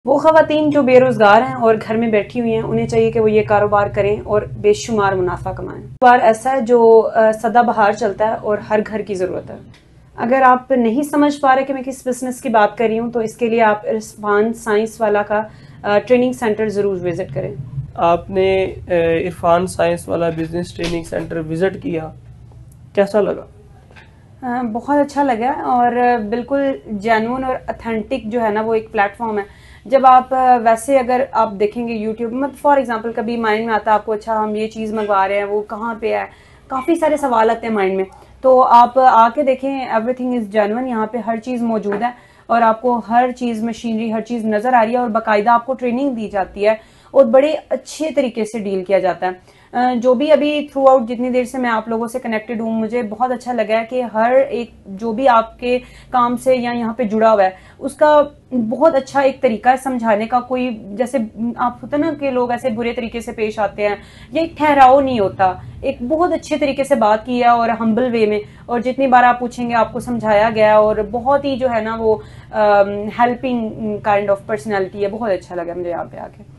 وہ خواتین جو بے روزگار ہیں اور گھر میں بیٹھی ہوئی ہیں انہیں چاہیے کہ وہ یہ کاروبار کریں اور بے شمار منافع کمائیں۔ کاروبار ایسا ہے جو سدا بہار چلتا ہے اور ہر گھر کی ضرورت ہے۔ اگر آپ نہیں سمجھ پا رہے کہ میں کس بزنس کی بات کر رہی ہوں تو اس کے لیے آپ عرفان سائنس والا کا ٹریننگ سینٹر ضرور وزٹ کریں۔ آپ نے عرفان سائنس والا بزنس ٹریننگ سینٹر وزٹ کیا، کیسا لگا؟ بہت اچھا لگا اور بالکل جینون اور اتھینٹک جو ہے نا وہ ایک پلیٹ فارم ہے۔ جب آپ ویسے اگر آپ دیکھیں گے یوٹیوب میں فار ایگزامپل کبھی مائنڈ میں آتا ہے آپ کو اچھا ہم یہ چیز منگوا رہے ہیں وہ کہاں پہ ہے، کافی سارے سوال آتے ہیں مائنڈ میں، تو آپ آ کے دیکھیں ایوری تھنگ از جینون، یہاں پہ ہر چیز موجود ہے اور آپ کو ہر چیز مشینری ہر چیز نظر آ رہی ہے اور باقاعدہ آپ کو ٹریننگ دی جاتی ہے اور بڑے اچھے طریقے سے ڈیل کیا جاتا ہے۔ جو بھی ابھی تھرو آؤٹ جتنی دیر سے میں آپ لوگوں سے کنیکٹڈ ہوں مجھے بہت اچھا لگا ہے کہ ہر ایک جو بھی آپ کے کام سے یا یہاں پہ جڑا ہوا ہے اس کا بہت اچھا ایک طریقہ ہے سمجھانے کا، کوئی جیسے آپ ہوتا نا کہ لوگ ایسے برے طریقے سے پیش آتے ہیں یا ایک ٹھہراؤ نہیں ہوتا، ایک بہت اچھے طریقے سے بات کی ہے اور ہمبل وے میں، اور جتنی بار آپ پوچھیں گے آپ کو سمجھایا گیا اور بہت ہی جو ہے نا وہ ہیلپنگ کائنڈ آف پرسنالٹی ہے۔ بہت اچھا لگا مجھے یہاں پہ آ کے۔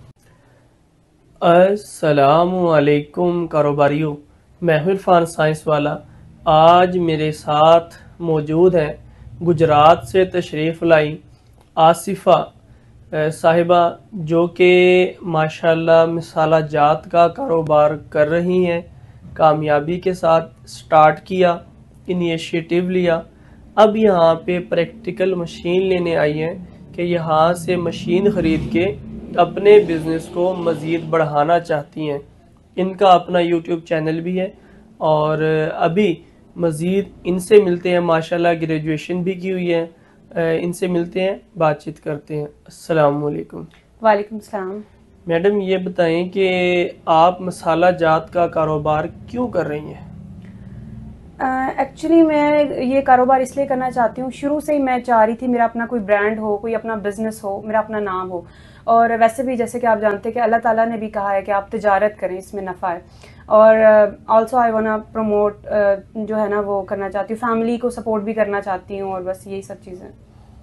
السلام علیکم کاروباریوں، میں ہوں عرفان سائنس والا۔ آج میرے ساتھ موجود ہیں گجرات سے تشریف لائی آصفہ صاحبہ، جو کہ ماشاءاللہ مسالہ جات کا کاروبار کر رہی ہیں، کامیابی کے ساتھ سٹارٹ کیا، انیشیٹو لیا، اب یہاں پہ پریکٹیکل مشین لینے آئی ہیں کہ یہاں سے مشین خرید کے اپنے بزنس کو مزید بڑھانا چاہتی ہیں۔ ان کا اپنا یوٹیوب چینل بھی ہے اور ابھی مزید ان سے ملتے ہیں، ماشاءاللہ گریجویشن بھی کی ہوئی ہے، ان سے ملتے ہیں، بات چیت کرتے ہیں۔ السلام علیکم۔ وعلیکم السلام۔ میڈم یہ بتائیں کہ آپ مسالہ جات کا کاروبار کیوں کر رہی ہیں؟ ایکچولی میں یہ کاروبار اس لیے کرنا چاہتی ہوں، شروع سے ہی میں چاہ رہی تھی میرا اپنا کوئی برانڈ ہو، کوئی اپنا بزنس ہو، میرا اپنا نام ہو، اور ویسے بھی جیسے کہ آپ جانتے ہیں کہ اللہ تعالیٰ نے بھی کہا ہے کہ آپ تجارت کریں، اس میں نفع ہے، اور آلسو آئی وانا پروموٹ جو ہے نا وہ کرنا چاہتی ہوں، فیملی کو سپورٹ بھی کرنا چاہتی ہوں، اور بس یہی سب چیزیں۔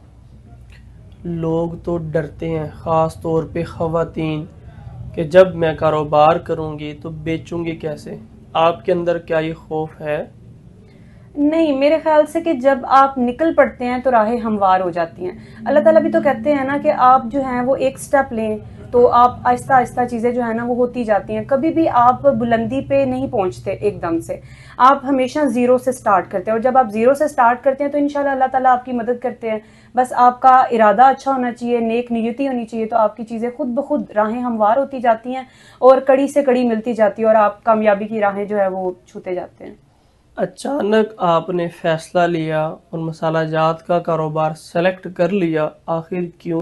لوگ تو ڈرتے ہیں، خاص طور پہ خواتین، کہ جب میں کاروبار کروں گی تو بیچوں گی کیسے؟ آپ کے اندر کیا یہ خوف ہے؟ نہیں، میرے خیال سے کہ جب آپ نکل پڑتے ہیں تو راہیں ہموار ہو جاتی ہیں۔ اللہ تعالیٰ بھی تو کہتے ہیں نا کہ آپ جو ہیں وہ ایک سٹیپ لیں تو آپ آہستہ آہستہ چیزیں جو ہے نا وہ ہوتی جاتی ہیں، کبھی بھی آپ بلندی پہ نہیں پہنچتے ایک دم سے، آپ ہمیشہ زیرو سے سٹارٹ کرتے ہیں، اور جب آپ زیرو سے سٹارٹ کرتے ہیں تو انشاءاللہ اللہ تعالیٰ آپ کی مدد کرتے ہیں، بس آپ کا ارادہ اچھا ہونا چاہیے، نیک نیتی ہونی چاہیے، تو آپ کی چیزیں خود بخود راہیں ہموار ہوتی جاتی ہیں اور کڑی سے کڑی ملتی جاتی ہے اور آپ کامیابی کی راہیں جو ہے وہ چھوتے جاتے ہیں۔ اچانک آپ نے فیصلہ لیا اور مسالہ جات کا کاروبار سلیکٹ کر لیا، آخر کیوں؟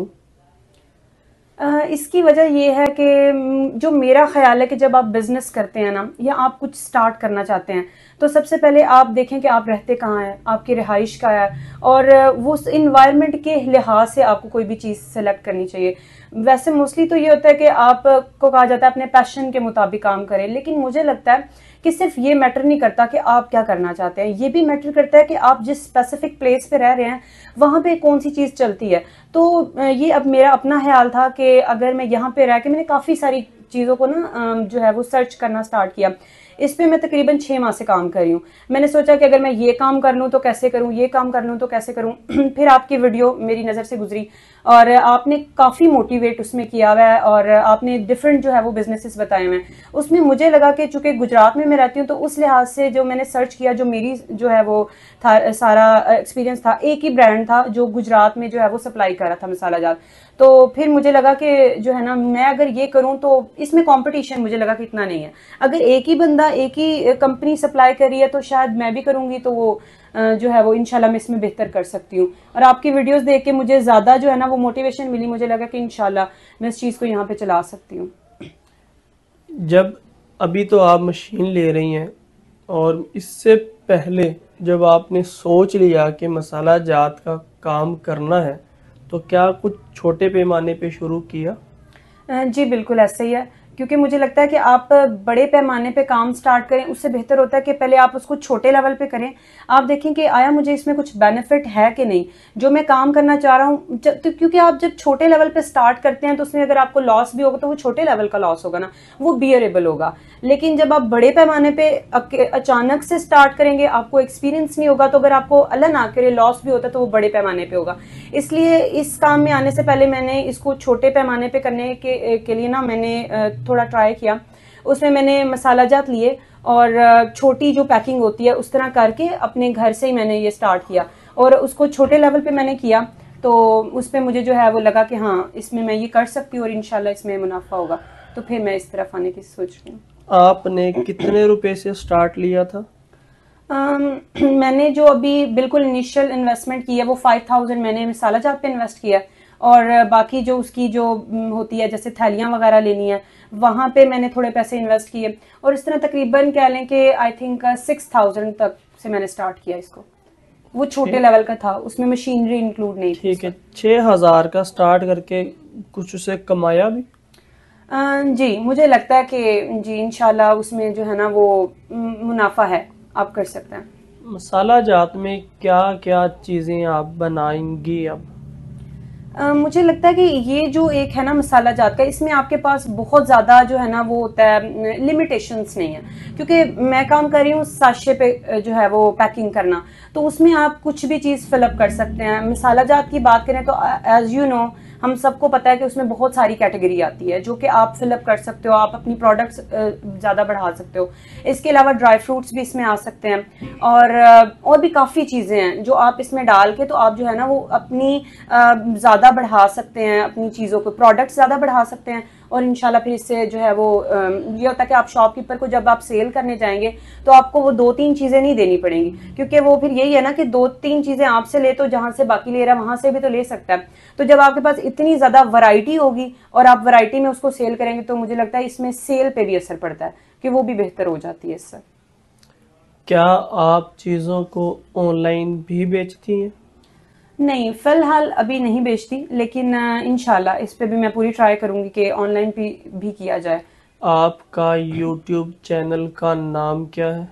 اس کی وجہ یہ ہے کہ جو میرا خیال ہے کہ جب آپ بزنس کرتے ہیں نا یا آپ کچھ سٹارٹ کرنا چاہتے ہیں تو سب سے پہلے آپ دیکھیں کہ آپ رہتے کہاں ہیں، آپ کی رہائش کہاں ہے، اور وہ انوائرمنٹ کے لحاظ سے آپ کو کوئی بھی چیز سلیکٹ کرنی چاہیے۔ ویسے موسٹلی تو یہ ہوتا ہے کہ آپ کو کہا جاتا ہے اپنے پیشن کے مطابق کام کریں، لیکن مجھے لگتا ہے کہ صرف یہ میٹر نہیں کرتا کہ آپ کیا کرنا چاہتے ہیں، یہ بھی میٹر کرتا ہے کہ آپ جس اسپیسیفک پلیس پہ رہ رہے ہیں وہاں پہ کون سی چیز چلتی ہے۔ تو یہ اب میرا اپنا خیال تھا کہ اگر میں یہاں پہ رہ کے میں نے کافی ساری چیزوں کو نا جو ہے وہ سرچ کرنا سٹارٹ کیا، اس پہ میں تقریباً 6 ماہ سے کام کر رہی ہوں۔ میں نے سوچا کہ اگر میں یہ کام کر لوں تو کیسے کروں، یہ کام کر لوں تو کیسے کروں، پھر آپ کی ویڈیو میری نظر سے گزری اور آپ نے کافی موٹیویٹ اس میں کیا ہوا ہے اور آپ نے ڈفرینٹ جو ہے وہ بزنسز بتائے ہوئے ہیں۔ اس میں مجھے لگا کہ چونکہ گجرات میں رہتی ہوں تو اس لحاظ سے جو میں نے سرچ کیا، جو میری جو ہے وہ سارا ایکسپیرینس تھا، ایک ہی برانڈ تھا جو گجرات میں جو ہے وہ سپلائی کر رہا تھا مسالہ جات، تو پھر مجھے لگا کہ جو ہے نا میں اگر یہ کروں تو اس میں کمپٹیشن مجھے لگا کہ اتنا نہیں ہے، اگر ایک ہی بندہ ایک ہی کمپنی سپلائی کر رہی ہے تو شاید میں بھی کروں گی تو وہ جو ہے وہ انشاءاللہ میں اس میں بہتر کر سکتی ہوں، اور آپ کی ویڈیوز دیکھ کے مجھے زیادہ جو ہے نا وہ موٹیویشن ملی، مجھے لگا کہ انشاءاللہ میں اس چیز کو یہاں پہ چلا سکتی ہوں۔ جب ابھی تو آپ مشین لے رہی ہیں اور اس سے پہلے جب آپ نے سوچ لیا کہ مسالہ جات کا کام کرنا ہے تو کیا کچھ چھوٹے پیمانے پہ شروع کیا؟ جی بالکل ایسا ہی ہے کیونکہ مجھے لگتا ہے کہ آپ بڑے پیمانے پہ کام سٹارٹ کریں اس سے بہتر ہوتا ہے کہ پہلے آپ اس کو چھوٹے لیول پہ کریں. آپ دیکھیں کہ آیا مجھے اس میں کچھ بینیفٹ ہے کہ نہیں جو میں کام کرنا چاہ رہا ہوں. کیونکہ آپ جب چھوٹے لیول پہ سٹارٹ کرتے ہیں تو اس میں اگر آپ کو لاس بھی ہوگا تو وہ چھوٹے لیول کا لاس ہوگا نا, وہ بیئریبل ہوگا. لیکن جب آپ بڑے پیمانے پہ اچانک سے سٹارٹ کریں گے, آپ کو ایکسپیرینس نہیں ہوگا, تو اگر آپ کو اللہ نہ کرے لاس بھی ہوتا ہے تو وہ بڑے پیمانے پہ ہوگا. اس لیے اس کام میں آنے سے پہلے میں نے اس کو چھوٹے پیمانے پہ کرنے کے لیے نا میں نے تھوڑا ٹرائی کیا. اس میں نے مسالہ جات لیے اور چھوٹی جو پیکنگ ہوتی ہے اس طرح کر کے اپنے گھر سے ہی میں نے یہ سٹارٹ کیا, اور اس کو چھوٹے لیول پہ میں نے کیا. تو اس پہ مجھے جو ہے وہ لگا کہ ہاں اس میں یہ کر سکتی ہوں اور انشاءاللہ اس میں منافع ہوگا, تو پھر میں اس طرف آنے کی سوچ رہی ہوں. آپ نے کتنے روپے سے سٹارٹ لیا تھا؟ میں نے جو ابھی بالکل انیشیل انویسٹمنٹ کی ہے وہ 5000 میں نے مسالہ جات پہ انویسٹ کیا, اور باقی جو اس کی جو ہوتی ہے جیسے تھیلیاں وغیرہ لینی ہے وہاں پہ میں نے تھوڑے پیسے انویسٹ کیے, اور اس طرح تقریباً کہہ لیں کہ آئی تھنک 6000 تک سے میں نے سٹارٹ کیا اس کو. وہ چھوٹے لیول کا تھا, اس میں مشینری انکلوڈ نہیں تھی. ٹھیک ہے, 6000 کا سٹارٹ کر کے کچھ اسے کمایا بھی؟ جی مجھے لگتا ہے کہ جی انشاءاللہ اس میں جو ہے نا وہ منافع ہے, آپ کر سکتے ہیں. مسالہ جات میں کیا کیا چیزیں آپ بنائیں گی اب؟ مجھے لگتا ہے کہ یہ جو ایک ہے نا مسالہ جات کا, اس میں آپ کے پاس بہت زیادہ جو ہے نا وہ ہوتا ہے, لمیٹیشنز نہیں ہے. کیونکہ میں کام کر رہی ہوں ساشے پہ جو ہے وہ پیکنگ کرنا, تو اس میں آپ کچھ بھی چیز فل اپ کر سکتے ہیں. مسالہ جات کی بات کریں تو ایز یو نو ہم سب کو پتا ہے کہ اس میں بہت ساری کیٹیگری آتی ہے جو کہ آپ فل اپ کر سکتے ہو, آپ اپنی پروڈکٹس زیادہ بڑھا سکتے ہو. اس کے علاوہ ڈرائی فروٹس بھی اس میں آ سکتے ہیں, اور بھی کافی چیزیں ہیں جو آپ اس میں ڈال کے تو آپ جو ہے نا وہ اپنی زیادہ بڑھا سکتے ہیں, اپنی چیزوں کو پروڈکٹس زیادہ بڑھا سکتے ہیں. اور انشاءاللہ پھر اس سے جو ہے وہ یہ ہوتا ہے کہ آپ شاپ کیپر کو جب آپ سیل کرنے جائیں گے تو آپ کو وہ 2-3 چیزیں نہیں دینی پڑیں گی, کیونکہ وہ پھر یہی ہے نا کہ 2-3 چیزیں آپ سے لے تو جہاں سے باقی لے رہا ہے وہاں سے بھی تو لے سکتا ہے. تو جب آپ کے پاس اتنی زیادہ ورائٹی ہوگی اور آپ ورائٹی میں اس کو سیل کریں گے تو مجھے لگتا ہے اس میں سیل پہ بھی اثر پڑتا ہے کہ وہ بھی بہتر ہو جاتی ہے اس سے. کیا آپ چیزوں کو آن لائن بھی بیچتی ہیں؟ نہیں فی الحال ابھی نہیں بیچتی, لیکن انشاءاللہ اس پہ بھی میں پوری ٹرائی کروں گی کہ آن لائن بھی کیا جائے. آپ کا یوٹیوب چینل کا نام کیا ہے؟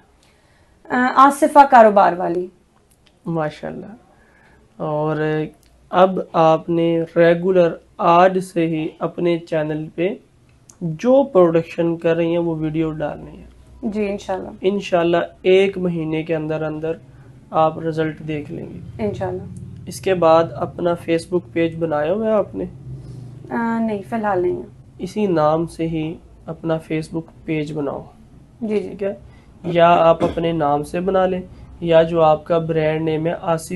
آصفہ کاروبار والی. ماشاءاللہ. اور اب آپ نے ریگولر آج سے ہی اپنے چینل پہ جو پروڈکشن کر رہی ہیں وہ ویڈیو ڈالنی ہے. جی انشاءاللہ. انشاءاللہ 1 مہینے کے اندر آپ رزلٹ دیکھ لیں گے انشاءاللہ. اس کے بعد اپنا فیس بک پیج بنایا ہوا ہے آپ نے؟ نہیں فی الحال نہیں ہے. اسی نام سے ہی اپنا فیس بک پیج بناؤ. جی ٹھیک ہے, یا آپ اپنے نام سے بنا لیں یا جو آپ کا برانڈ نیم ہے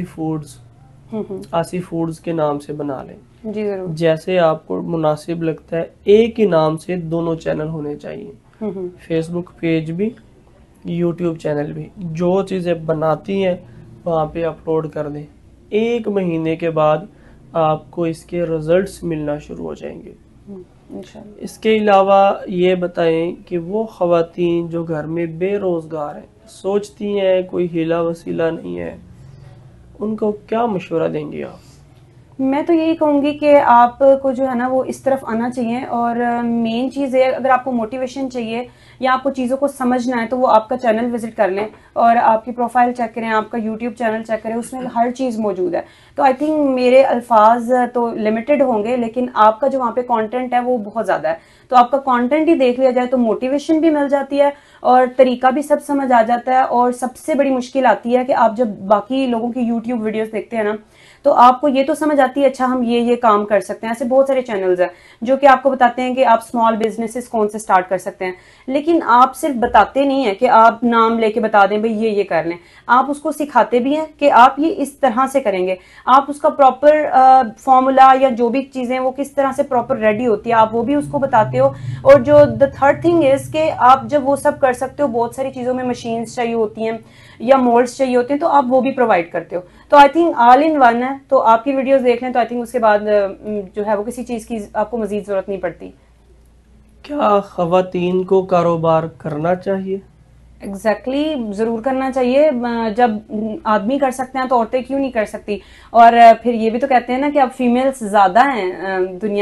آصف فوڈز کے نام سے بنا لیں. جی ضرور. جیسے آپ کو مناسب لگتا ہے, ایک ہی نام سے دونوں چینل ہونے چاہیے, فیس بک پیج بھی یوٹیوب چینل بھی. جو چیزیں بناتی ہیں وہاں پہ اپلوڈ کر دیں. 1 مہینے کے بعد آپ کو اس کے رزلٹس ملنا شروع ہو جائیں گے. اس کے علاوہ یہ بتائیں کہ وہ خواتین جو گھر میں بے روزگار ہیں, سوچتی ہیں کوئی ہیلا وسیلہ نہیں ہے, ان کو کیا مشورہ دیں گے آپ؟ میں تو یہی کہوں گی کہ آپ کو جو ہے نا وہ اس طرف آنا چاہیے, اور مین چیز ہے اگر آپ کو موٹیویشن چاہیے یا آپ کو چیزوں کو سمجھنا ہے تو وہ آپ کا چینل وزٹ کر لیں اور آپ کی پروفائل چیک کریں, آپ کا یوٹیوب چینل چیک کریں, اس میں ہر چیز موجود ہے. تو آئی تھنک میرے الفاظ تو لمیٹڈ ہوں گے لیکن آپ کا جو وہاں پہ کانٹینٹ ہے وہ بہت زیادہ ہے. تو آپ کا کانٹینٹ ہی دیکھ لیا جائے تو موٹیویشن بھی مل جاتی ہے اور طریقہ بھی سب سمجھ آ جاتا ہے. اور سب سے بڑی مشکل آتی ہے کہ آپ جب باقی لوگوں کی یوٹیوب ویڈیوز دیکھتے ہیں نا تو آپ کو یہ تو سمجھ آتی ہے اچھا ہم یہ کام کر سکتے ہیں. ایسے بہت سارے چینلز ہیں جو کہ آپ کو بتاتے ہیں کہ آپ اسمال بزنسز کون سے سٹارٹ کر سکتے ہیں, لیکن آپ صرف بتاتے نہیں ہیں کہ آپ نام لے کے بتا دیں بھئی یہ کر لیں, آپ اس کو سکھاتے بھی ہیں کہ آپ یہ اس طرح سے کریں گے, آپ اس کا پراپر فارمولا یا جو بھی چیزیں وہ کس طرح سے پراپر ریڈی ہوتی ہے آپ وہ بھی اس کو بتاتے ہو. اور جو دا تھرڈ تھنگ از کہ آپ جب وہ سب کر سکتے ہو, بہت ساری چیزوں میں مشینز چاہیے ہوتی ہیں یا مولڈس چاہیے ہوتے ہیں تو آپ وہ بھی پرووائڈ کرتے ہو. تو I think all in one ہے. تو آپ کی ویڈیوز دیکھ لیں تو آئی تھنک اس کے بعد جو ہے وہ کسی چیز کی آپ کو مزید ضرورت نہیں پڑتی. کیا خواتین کو کاروبار کرنا چاہیے؟ ایگزیکٹلی ضرور کرنا چاہیے. جب آدمی کر سکتے ہیں تو عورتیں کیوں نہیں کر سکتی. اور پھر یہ بھی تو کہتے ہیں نا کہ اب فیمیلز زیادہ ہیں دنیا میں,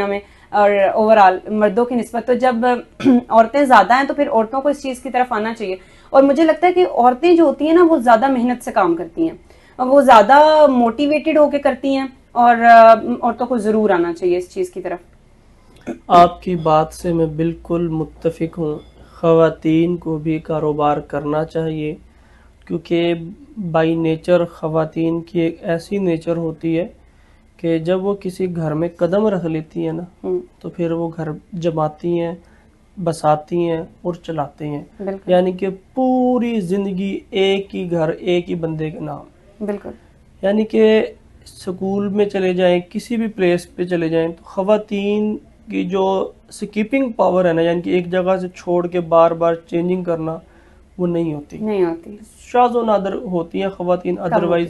اور اوور آل مردوں کی نسبت. تو جب عورتیں زیادہ ہیں تو پھر عورتوں کو اس چیز کی طرف آنا چاہیے. اور مجھے لگتا ہے کہ عورتیں جو ہوتی ہیں نا وہ زیادہ محنت سے کام کرتی ہیں, وہ زیادہ موٹیویٹڈ ہو کے کرتی ہیں, اور عورتوں کو ضرور آنا چاہیے اس چیز کی طرف. آپ کی بات سے میں بالکل متفق ہوں. خواتین کو بھی کاروبار کرنا چاہیے, کیونکہ بائی نیچر خواتین کی ایک ایسی نیچر ہوتی ہے کہ جب وہ کسی گھر میں قدم رکھ لیتی ہیں نا تو پھر وہ گھر جماتی ہیں, بساتی ہیں اور چلاتے ہیں. یعنی کہ پوری زندگی ایک ہی گھر, ایک ہی بندے کے نام. بالکل. یعنی کہ سکول میں چلے جائیں, کسی بھی پلیس پہ چلے جائیں, تو خواتین کی جو سکیپنگ پاور ہے نا, یعنی کہ ایک جگہ سے چھوڑ کے بار بار چینجنگ کرنا, وہ نہیں ہوتی. شاذ و نادر ہوتی ہیں خواتین. ادروائز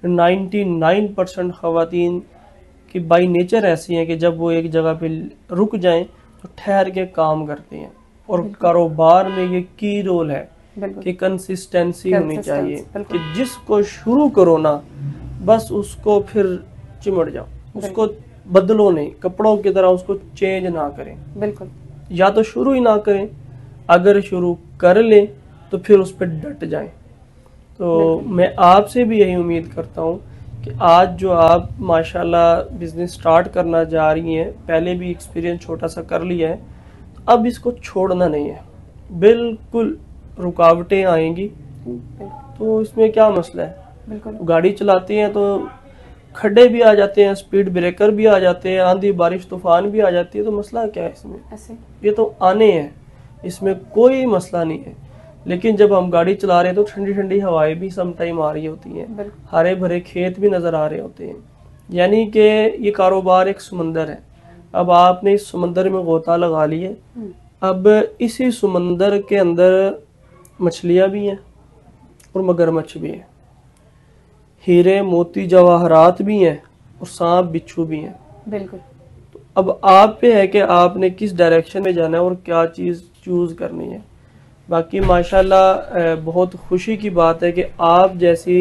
99% خواتین کی بائی نیچر ایسی ہیں کہ جب وہ ایک جگہ پہ رک جائیں تو ٹھہر کے کام کرتے ہیں. اور کاروبار میں یہ کی رول ہے کہ کنسسٹنسی ہونی چاہیے, کہ جس کو شروع کرو نا بس اس کو پھر چمٹ جاؤ, اس کو بدلو نہیں, کپڑوں کی طرح اس کو چینج نہ کریں. بالکل. یا تو شروع ہی نہ کریں, اگر شروع کر لیں تو پھر اس پہ ڈٹ جائیں. تو میں آپ سے بھی یہی امید کرتا ہوں کہ آج جو آپ ماشاءاللہ بزنس سٹارٹ کرنا جا رہی ہیں, پہلے بھی ایکسپیرینس چھوٹا سا کر لیا ہے, اب اس کو چھوڑنا نہیں ہے. بالکل رکاوٹیں آئیں گی تو اس میں کیا مسئلہ ہے. بالکل. گاڑی چلاتے ہیں تو کھڈے بھی آ جاتے ہیں, سپیڈ بریکر بھی آ جاتے ہیں, آندھی بارش طوفان بھی آ جاتی ہے, تو مسئلہ کیا ہے اس میں؟ یہ تو آنے ہیں, اس میں کوئی مسئلہ نہیں ہے. لیکن جب ہم گاڑی چلا رہے ہیں تو ٹھنڈی ٹھنڈی ہوائیں بھی سم ٹائم آ رہی ہوتی ہیں, ہرے بھرے کھیت بھی نظر آ رہے ہوتے ہیں. یعنی کہ یہ کاروبار ایک سمندر ہے. اب آپ نے اس سمندر میں غوطہ لگا لی ہے, اب اسی سمندر کے اندر مچھلیاں بھی ہیں اور مگرمچھ بھی ہیں, ہیرے موتی جواہرات بھی ہیں, اور سانپ بچھو بھی ہیں. بالکل. تو اب آپ پہ ہے کہ آپ نے کس ڈائریکشن میں جانا ہے اور کیا چیز چوز کرنی ہے. باقی ماشاءاللہ بہت خوشی کی بات ہے کہ آپ جیسی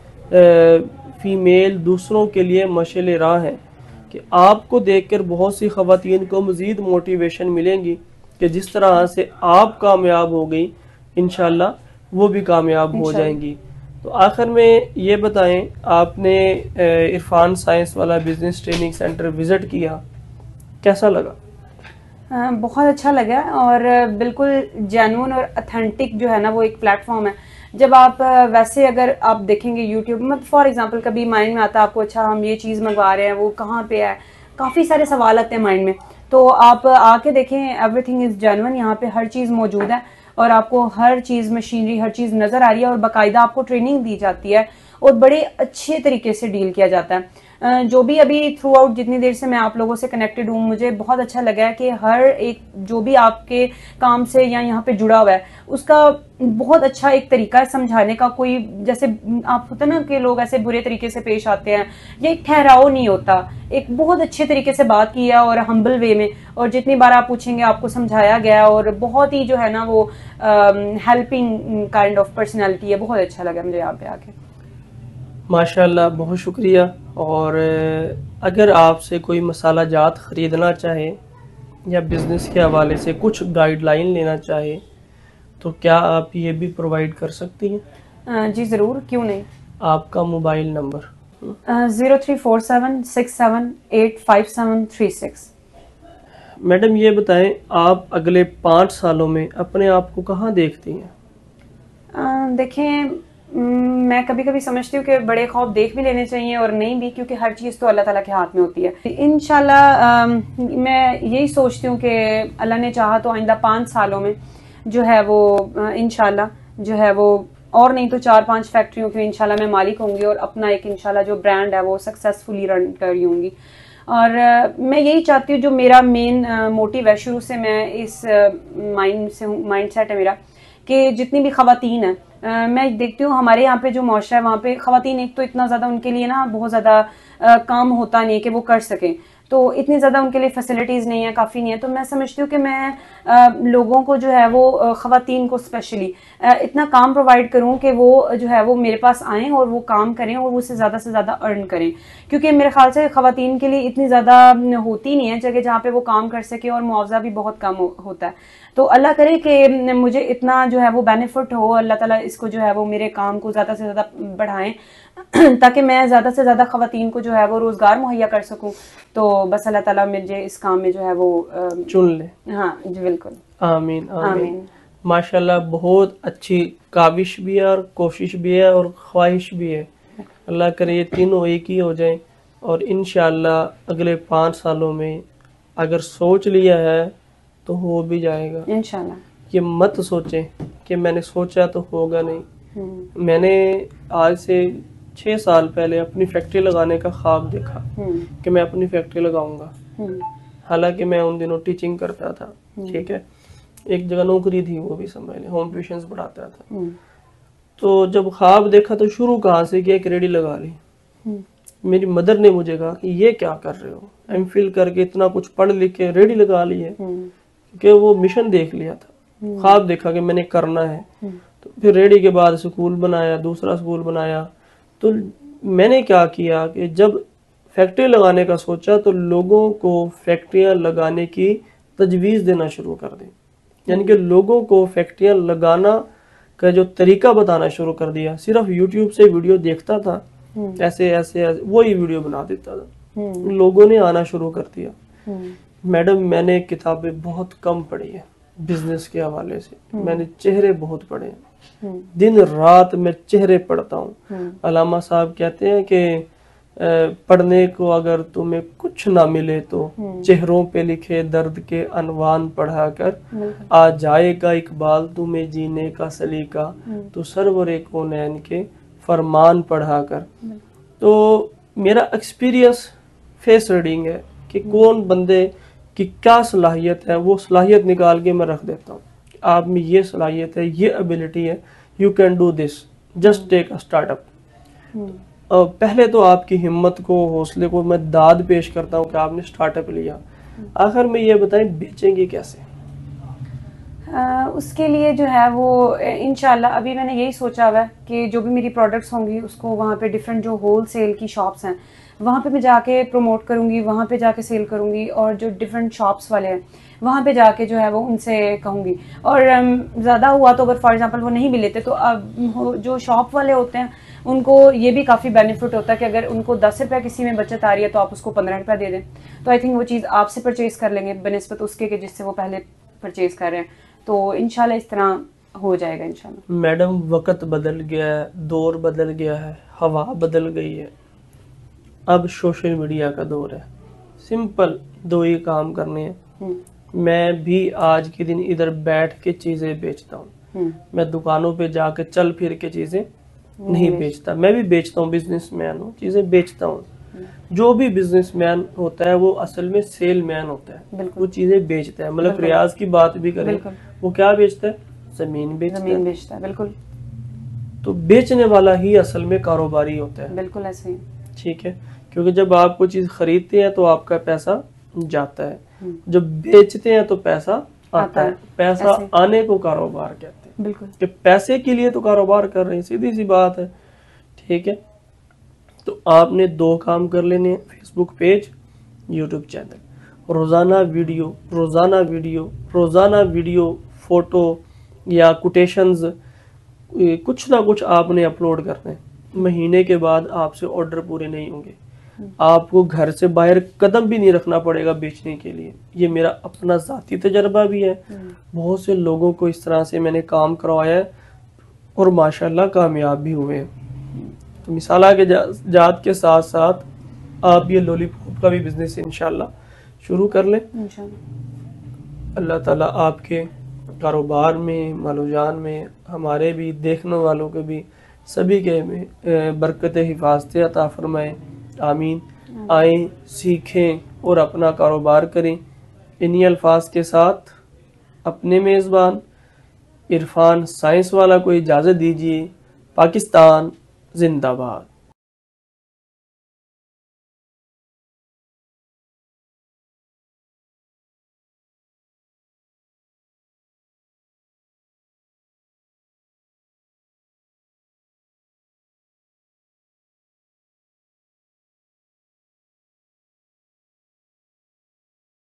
فیمیل دوسروں کے لیے مشعل راہ ہیں, کہ آپ کو دیکھ کر بہت سی خواتین کو مزید موٹیویشن ملیں گی کہ جس طرح سے آپ کامیاب ہو گئی انشاءاللہ وہ بھی کامیاب ہو جائیں گی. تو آخر میں یہ بتائیں, آپ نے عرفان سائنس والا بزنس ٹریننگ سینٹر وزٹ کیا, کیسا لگا؟ بہت اچھا لگا, اور بالکل جینون اور اتھینٹک جو ہے نا وہ ایک پلیٹ فارم ہے. جب آپ ویسے اگر آپ دیکھیں گے یوٹیوب میں, فار ایگزامپل کبھی مائنڈ میں آتا ہے آپ کو, اچھا ہم یہ چیز منگوا رہے ہیں, وہ کہاں پہ ہے, کافی سارے سوال آتے ہیں مائنڈ میں, تو آپ آ کے دیکھیں, ایوری تھنگ از جینون. یہاں پہ ہر چیز موجود ہے, اور آپ کو ہر چیز مشینری ہر چیز نظر آ رہی ہے, اور باقاعدہ آپ کو ٹریننگ دی جاتی ہے, اور بڑے اچھے طریقے سے ڈیل کیا جاتا ہے. جو بھی ابھی تھرو آؤٹ جتنی دیر سے میں آپ لوگوں سے کنیکٹڈ ہوں, مجھے بہت اچھا لگا ہے کہ ہر ایک جو بھی آپ کے کام سے یا یہاں پہ جڑا ہوا ہے اس کا بہت اچھا ایک طریقہ ہے سمجھانے کا. کوئی جیسے آپ ہوتا نا کہ لوگ ایسے برے طریقے سے پیش آتے ہیں, یہ ایک ٹھہراؤ نہیں ہوتا, ایک بہت اچھے طریقے سے بات کی ہے اور ہمبل وے میں, اور جتنی بار آپ پوچھیں گے آپ کو سمجھایا گیا, اور بہت ہی جو ہے نا وہ ہیلپنگ کائنڈ آف پرسنالٹی ہے. بہت اچھا لگا مجھے یہاں پہ آ کے. ماشاءاللہ بہت شکریہ. اور اگر آپ سے کوئی مسالہ جات خریدنا چاہے یا بزنس کے حوالے سے کچھ گائیڈ لائن لینا چاہے تو کیا آپ یہ بھی پرووائڈ کر سکتی ہیں؟ جی ضرور, کیوں نہیں. آپ کا موبائل نمبر؟ 034767853736. میڈم یہ بتائیں, آپ اگلے 5 سالوں میں اپنے آپ کو کہاں دیکھتی ہیں؟ دیکھیں, میں کبھی کبھی سمجھتی ہوں کہ بڑے خواب دیکھ بھی لینے چاہیے اور نہیں بھی, کیونکہ ہر چیز تو اللہ تعالیٰ کے ہاتھ میں ہوتی ہے. انشاءاللہ میں یہی سوچتی ہوں کہ اللہ نے چاہا تو آئندہ 5 سالوں میں جو ہے وہ انشاءاللہ جو ہے وہ, اور نہیں تو 4-5 فیکٹریوں کی انشاءاللہ میں مالک ہوں گی, اور اپنا ایک انشاءاللہ جو برانڈ ہے وہ سکسیسفلی رن کر رہی ہوں گی. اور میں یہی چاہتی ہوں, جو میرا مین موٹیو ہے شروع سے, میں اس مائنڈ سیٹ ہے میرا کہ جتنی بھی خواتین ہیں, میں دیکھتی ہوں ہمارے یہاں پہ جو معاشرہ ہے وہاں پہ خواتین ایک تو اتنا زیادہ ان کے لیے نا بہت زیادہ کام ہوتا نہیں کہ وہ کر سکیں. تو اتنی زیادہ ان کے لیے فیسلٹیز نہیں ہے، کافی نہیں ہے. تو میں سمجھتی ہوں کہ میں لوگوں کو جو ہے وہ خواتین کو اسپیشلی اتنا کام پرووائڈ کروں کہ وہ جو ہے وہ میرے پاس آئیں اور وہ کام کریں اور وہ اس سے زیادہ ارن کریں. کیونکہ میرے خیال سے خواتین کے لیے اتنی زیادہ ہوتی نہیں ہے جگہ جہاں پہ وہ کام کر سکے، اور معاوضہ بھی بہت کم ہوتا ہے. تو اللہ کرے کہ مجھے اتنا جو ہے وہ بینیفٹ ہو، اللہ تعالیٰ اس کو جو ہے وہ میرے کام کو زیادہ سے زیادہ بڑھائیں تاکہ میں زیادہ سے زیادہ خواتین کو جو ہے وہ روزگار مہیا کر سکوں. تو بس اللہ تعالیٰ مجھے اس کام میں جو ہے وہ چن لے. ہاں جی بالکل. آمین آمین. ماشاءاللہ بہت اچھی کاوش بھی ہے اور کوشش بھی ہے اور خواہش بھی ہے. اللہ کرے یہ تینوں ایک ہی ہو جائیں، اور انشاءاللہ اگلے 5 سالوں میں اگر سوچ لیا ہے تو ہو بھی جائے گا انشاءاللہ. یہ مت سوچیں کہ میں نے سوچا تو ہوگا نہیں. میں نے آج سے 6 سال پہلے اپنی فیکٹری لگانے کا خواب دیکھا کہ میں اپنی فیکٹری لگاؤں گا. حالانکہ میں ان دنوں ٹیچنگ کرتا تھا، ٹھیک ہے، ایک جگہ نوکری تھی، وہ بھی سنبھال لی، ہوم ٹیوشنز پڑھاتا تھا. تو جب خواب دیکھا تو شروع کہاں سے کہ ایک ریڈی لگا لی. میری مدر نے مجھے کہا کہ یہ کیا کر رہے ہو، ایم فل کر کے اتنا کچھ پڑھ لکھ کے ریڈی لگا لی ہے. کہ وہ مشن دیکھ لیا تھا، خواب دیکھا کہ میں نے کرنا ہے. تو پھر ریڈی کے بعد سکول بنایا، دوسرا سکول بنایا. تو میں نے کیا کیا کہ جب فیکٹری لگانے کا سوچا تو لوگوں کو فیکٹریاں لگانے کی تجویز دینا شروع کر دی. یعنی کہ لوگوں کو فیکٹریاں لگانا کا جو طریقہ بتانا شروع کر دیا. صرف یوٹیوب سے ویڈیو دیکھتا تھا، ایسے ایسے وہی ویڈیو بنا دیتا تھا. لوگوں نے آنا شروع کر دیا. میڈم میں نے کتابیں بہت کم پڑھی ہیں بزنس کے حوالے سے، میں نے چہرے بہت پڑھے ہیں. دن رات میں چہرے پڑھتا ہوں. علامہ صاحب کہتے ہیں کہ پڑھنے کو اگر تمہیں کچھ نہ ملے تو چہروں پہ لکھے درد کے عنوان پڑھا کر آ جائے گا اقبال تمہیں جینے کا سلیقہ تو سرور کونین کے فرمان پڑھا کر. تو میرا ایکسپیرینس فیس ریڈنگ ہے کہ کون بندے کی کیا صلاحیت ہے، وہ صلاحیت نکال کے میں رکھ دیتا ہوں. آپ میں یہ صلاحیت ہے، یہ ابیلٹی ہے، you can do this, just take a start up. پہلے تو آپ کی ہمت کو، حوصلے کو میں داد پیش کرتا ہوں کہ آپ نے اسٹارٹ اپ لیا. آخر میں یہ بتائیں بیچیں گے کیسے؟ اس کے لیے جو ہے وہ انشاءاللہ ابھی میں نے یہی سوچا ہوا ہے کہ جو بھی میری پروڈکٹس ہوں گی اس کو وہاں پہ ڈفرینٹ جو ہول سیل کی شاپس ہیں وہاں پہ میں جا کے پروموٹ کروں گی، وہاں پہ جا کے سیل کروں گی، اور جو ڈفرینٹ شاپس والے ہیں وہاں پہ جا کے جو ہے وہ ان سے کہوں گی. اور زیادہ ہوا تو اگر فار ایگزامپل وہ نہیں بھی لیتے تو جو شاپ والے ہوتے ہیں ان کو یہ بھی کافی بینیفٹ ہوتا ہے کہ اگر ان کو 10 روپے کسی میں بچت آ رہی ہے تو آپ اس کو 15 روپے دے دیں. تو آئی تھنک وہ چیز آپ سے پرچیز کر لیں گے بنسبت اس کے کہ جس سے وہ پہلے پرچیز کر رہے ہیں. تو انشاءاللہ اس طرح ہو جائے گا انشاءاللہ. میڈم وقت بدل گیا ہے، دور بدل گیا ہے، ہوا بدل گئی ہے. اب سوشل میڈیا کا دور ہے. سمپل 2 ہی کام کرنے ہیں. میں بھی آج کے دن ادھر بیٹھ کے چیزیں بیچتا ہوں. میں دکانوں پہ جا کے چل پھر کے چیزیں نہیں بیچتا. میں بھی بیچتا ہوں، بزنس مین ہوں، چیزیں بیچتا ہوں. جو بھی بزنس مین ہوتا ہے وہ اصل میں سیل مین ہوتا ہے، وہ چیزیں بیچتا ہے. مطلب ریاض کی بات بھی کریں وہ کیا بیچتا ہے؟ زمین بیچتا ہے. بالکل. تو بیچنے والا ہی اصل میں کاروباری ہوتا ہے. بالکل ایسے ہی. ٹھیک ہے، کیونکہ جب آپ کو چیز خریدتے ہیں تو آپ کا پیسہ جاتا ہے، جب بیچتے ہیں تو پیسہ آتا ہے. پیسہ آنے کو کاروبار کہتے ہیں. بالکل. کہ پیسے کے لیے تو کاروبار کر رہے ہیں، سیدھی سی بات ہے. ٹھیک ہے، تو آپ نے 2 کام کر لینے ہیں: Facebook page, YouTube channel. روزانہ ویڈیو فوٹو یا کوٹیشنز کچھ نہ کچھ آپ نے اپلوڈ کرنے. مہینے کے بعد آپ سے آرڈر پورے نہیں ہوں گے. آپ کو گھر سے باہر قدم بھی نہیں رکھنا پڑے گا بیچنے کے لیے. یہ میرا اپنا ذاتی تجربہ بھی ہے. بہت سے لوگوں کو اس طرح سے میں نے کام کروایا ہے اور ماشاءاللہ کامیاب بھی ہوئے ہیں. تو مثالہ کے جات کے ساتھ ساتھ آپ یہ لولی پاپ کا بھی بزنس انشاءاللہ شروع کر لیں. اللہ تعالیٰ آپ کے کاروبار میں، مال و جان میں، ہمارے بھی، دیکھنے والوں کے بھی، سبھی کے میں برکت حفاظت عطا فرمائے. آمین. آئیں، سیکھیں اور اپنا کاروبار کریں. انہی الفاظ کے ساتھ اپنے میزبان عرفان سائنس والا کو اجازت دیجیے. پاکستان زندہ باد.